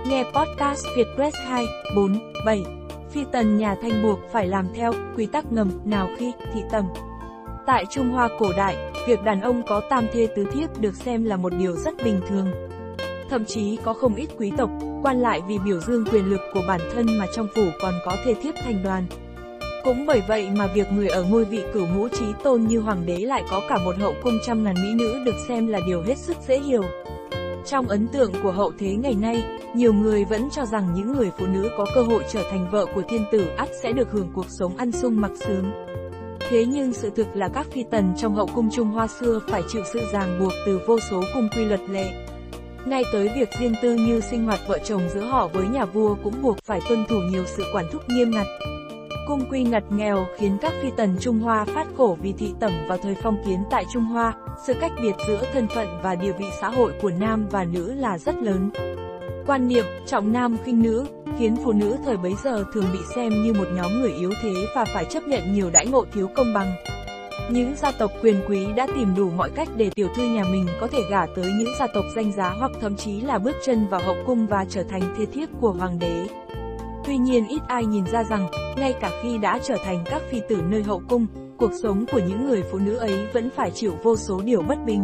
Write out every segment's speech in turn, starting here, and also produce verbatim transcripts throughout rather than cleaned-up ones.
Nghe podcast Vietpress hai, bốn, bảy. Phi tần nhà Thanh buộc phải làm theo quy tắc ngầm nào khi thị tẩm. Tại Trung Hoa cổ đại, việc đàn ông có tam thê tứ thiếp được xem là một điều rất bình thường. Thậm chí có không ít quý tộc, quan lại vì biểu dương quyền lực của bản thân mà trong phủ còn có thê thiếp thành đoàn. Cũng bởi vậy mà việc người ở ngôi vị cửu ngũ chí tôn như hoàng đế lại có cả một hậu cung trăm ngàn mỹ nữ được xem là điều hết sức dễ hiểu. Trong ấn tượng của hậu thế ngày nay, nhiều người vẫn cho rằng những người phụ nữ có cơ hội trở thành vợ của thiên tử ắt sẽ được hưởng cuộc sống ăn sung mặc sướng. Thế nhưng sự thực là các phi tần trong hậu cung Trung Hoa xưa phải chịu sự ràng buộc từ vô số cung quy luật lệ. Ngay tới việc riêng tư như sinh hoạt vợ chồng giữa họ với nhà vua cũng buộc phải tuân thủ nhiều sự quản thúc nghiêm ngặt. Cung quy ngặt nghèo khiến các phi tần Trung Hoa phát khổ vì thị tẩm vào thời phong kiến tại Trung Hoa, sự cách biệt giữa thân phận và địa vị xã hội của nam và nữ là rất lớn. Quan niệm trọng nam khinh nữ khiến phụ nữ thời bấy giờ thường bị xem như một nhóm người yếu thế và phải chấp nhận nhiều đãi ngộ thiếu công bằng. Những gia tộc quyền quý đã tìm đủ mọi cách để tiểu thư nhà mình có thể gả tới những gia tộc danh giá hoặc thậm chí là bước chân vào hậu cung và trở thành thê thiếp của hoàng đế. Tuy nhiên ít ai nhìn ra rằng, ngay cả khi đã trở thành các phi tử nơi hậu cung, cuộc sống của những người phụ nữ ấy vẫn phải chịu vô số điều bất bình.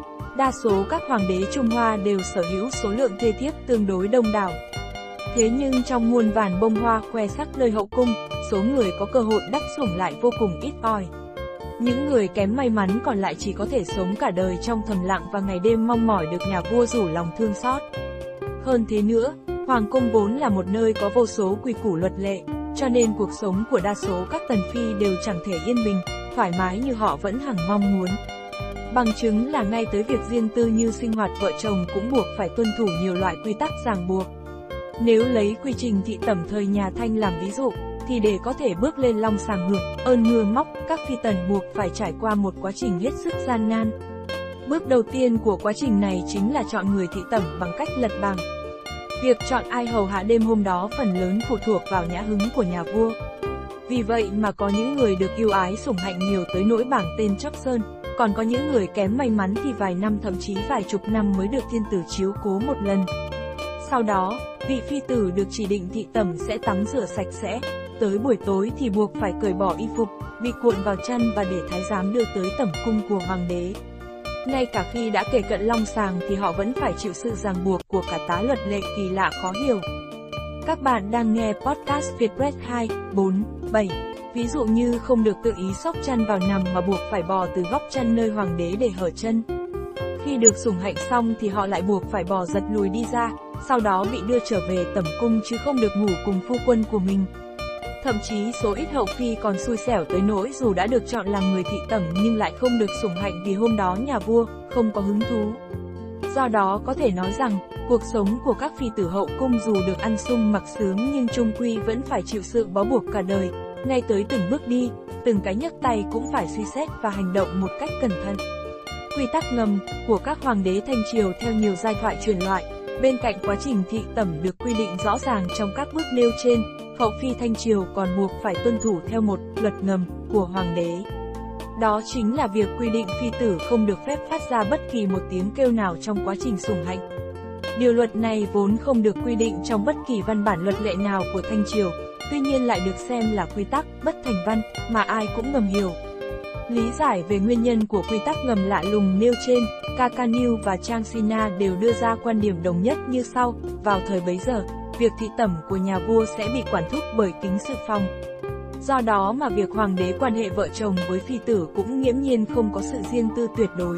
Đa số các hoàng đế Trung Hoa đều sở hữu số lượng thê thiếp tương đối đông đảo. Thế nhưng trong muôn vàn bông hoa khoe sắc nơi hậu cung, số người có cơ hội đắc sủng lại vô cùng ít ỏi. Những người kém may mắn còn lại chỉ có thể sống cả đời trong thầm lặng và ngày đêm mong mỏi được nhà vua rủ lòng thương xót. Hơn thế nữa, hoàng cung vốn là một nơi có vô số quy củ luật lệ, cho nên cuộc sống của đa số các tần phi đều chẳng thể yên bình, thoải mái như họ vẫn hằng mong muốn. Bằng chứng là ngay tới việc riêng tư như sinh hoạt vợ chồng cũng buộc phải tuân thủ nhiều loại quy tắc ràng buộc. Nếu lấy quy trình thị tẩm thời nhà Thanh làm ví dụ, thì để có thể bước lên long sàng hưởng ơn mưa móc, các phi tần buộc phải trải qua một quá trình hết sức gian nan. Bước đầu tiên của quá trình này chính là chọn người thị tẩm bằng cách lật bảng. Việc chọn ai hầu hạ đêm hôm đó phần lớn phụ thuộc vào nhã hứng của nhà vua. Vì vậy mà có những người được yêu ái sủng hạnh nhiều tới nỗi bảng tên chóp sơn, còn có những người kém may mắn thì vài năm thậm chí vài chục năm mới được thiên tử chiếu cố một lần. Sau đó, vị phi tử được chỉ định thị tẩm sẽ tắm rửa sạch sẽ, tới buổi tối thì buộc phải cởi bỏ y phục, bị cuộn vào chăn và để thái giám đưa tới tẩm cung của hoàng đế. Ngay cả khi đã kề cận long sàng thì họ vẫn phải chịu sự ràng buộc của cả tá luật lệ kỳ lạ khó hiểu. Các bạn đang nghe podcast Vietpress hai, bốn, bảy. Ví dụ như không được tự ý xốc chăn vào nằm mà buộc phải bò từ góc chăn nơi hoàng đế để hở chân. Khi được sủng hạnh xong thì họ lại buộc phải bò giật lùi đi ra, sau đó bị đưa trở về tẩm cung chứ không được ngủ cùng phu quân của mình. Thậm chí số ít hậu phi còn xui xẻo tới nỗi dù đã được chọn làm người thị tẩm nhưng lại không được sủng hạnh vì hôm đó nhà vua không có hứng thú. Do đó có thể nói rằng, cuộc sống của các phi tử hậu cung dù được ăn sung mặc sướng nhưng chung quy vẫn phải chịu sự bó buộc cả đời, ngay tới từng bước đi, từng cái nhấc tay cũng phải suy xét và hành động một cách cẩn thận. Quy tắc ngầm của các hoàng đế Thanh Triều theo nhiều giai thoại truyền loại, bên cạnh quá trình thị tẩm được quy định rõ ràng trong các bước nêu trên, hậu phi Thanh Triều còn buộc phải tuân thủ theo một luật ngầm của hoàng đế. Đó chính là việc quy định phi tử không được phép phát ra bất kỳ một tiếng kêu nào trong quá trình sủng hạnh. Điều luật này vốn không được quy định trong bất kỳ văn bản luật lệ nào của Thanh Triều, tuy nhiên lại được xem là quy tắc bất thành văn mà ai cũng ngầm hiểu. Lý giải về nguyên nhân của quy tắc ngầm lạ lùng nêu trên, Kakaniu và Trang Sina đều đưa ra quan điểm đồng nhất như sau: vào thời bấy giờ, việc thị tẩm của nhà vua sẽ bị quản thúc bởi kính sự phòng. Do đó mà việc hoàng đế quan hệ vợ chồng với phi tử cũng nghiễm nhiên không có sự riêng tư tuyệt đối.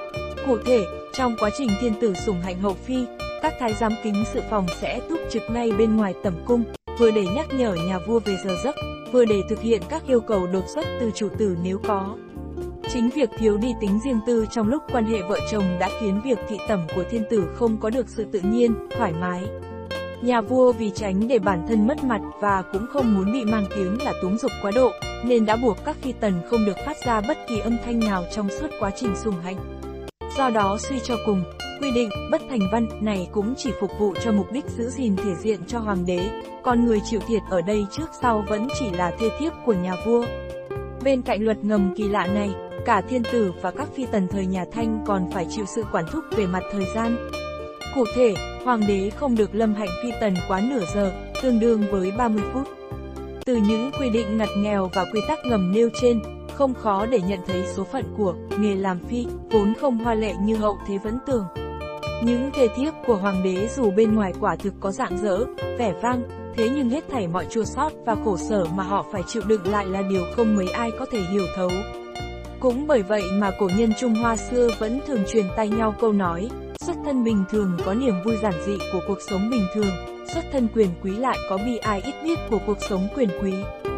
Cụ thể, trong quá trình thiên tử sủng hạnh hậu phi, các thái giám kính sự phòng sẽ túc trực ngay bên ngoài tẩm cung, vừa để nhắc nhở nhà vua về giờ giấc, vừa để thực hiện các yêu cầu đột xuất từ chủ tử nếu có. Chính việc thiếu đi tính riêng tư trong lúc quan hệ vợ chồng đã khiến việc thị tẩm của thiên tử không có được sự tự nhiên, thoải mái. Nhà vua vì tránh để bản thân mất mặt và cũng không muốn bị mang tiếng là túm giục quá độ, nên đã buộc các phi tần không được phát ra bất kỳ âm thanh nào trong suốt quá trình sủng hạnh. Do đó suy cho cùng, quy định bất thành văn này cũng chỉ phục vụ cho mục đích giữ gìn thể diện cho hoàng đế, còn người chịu thiệt ở đây trước sau vẫn chỉ là thê thiếp của nhà vua. Bên cạnh luật ngầm kỳ lạ này, cả thiên tử và các phi tần thời nhà Thanh còn phải chịu sự quản thúc về mặt thời gian. Cụ thể, hoàng đế không được lâm hạnh phi tần quá nửa giờ, tương đương với ba mươi phút. Từ những quy định ngặt nghèo và quy tắc ngầm nêu trên, không khó để nhận thấy số phận của nghề làm phi vốn không hoa lệ như hậu thế vẫn tưởng. Những thê thiếp của hoàng đế dù bên ngoài quả thực có rạng rỡ, vẻ vang, thế nhưng hết thảy mọi chua xót và khổ sở mà họ phải chịu đựng lại là điều không mấy ai có thể hiểu thấu. Cũng bởi vậy mà cổ nhân Trung Hoa xưa vẫn thường truyền tay nhau câu nói, xuất thân bình thường có niềm vui giản dị của cuộc sống bình thường, xuất thân quyền quý lại có bi ai ít biết của cuộc sống quyền quý.